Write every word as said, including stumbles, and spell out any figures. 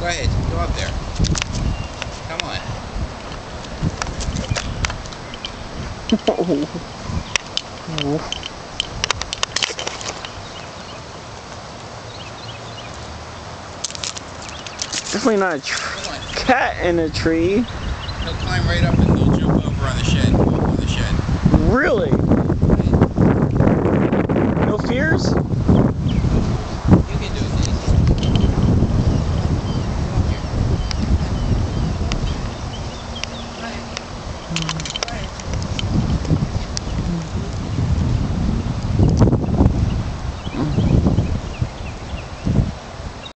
ahead. Go up there. Come on. Definitely not a cat in a tree. He'll climb right up and he'll jump up.